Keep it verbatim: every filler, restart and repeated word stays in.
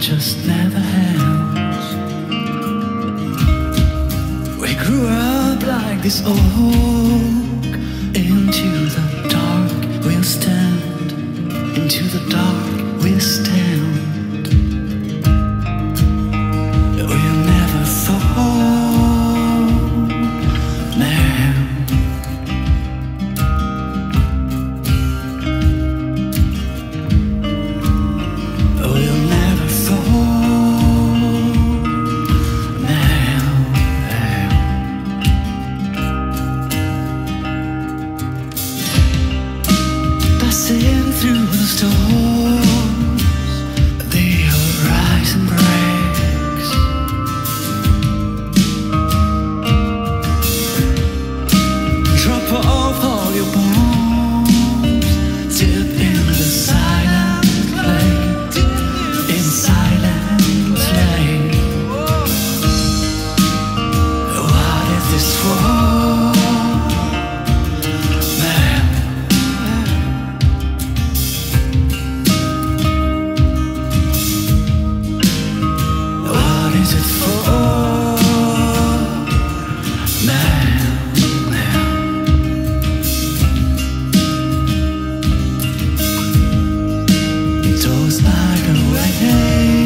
just never helps. We grew up like this oak. Into the dark we'll stand. Into the dark we'll stand. We'll never fall now. We'll never fall now, now. Passing through the storms, the horizon breaks. Drop off all your bombs, dip in the silent lake, in silent lake. What is this for, man? What is it for, man? Those night away.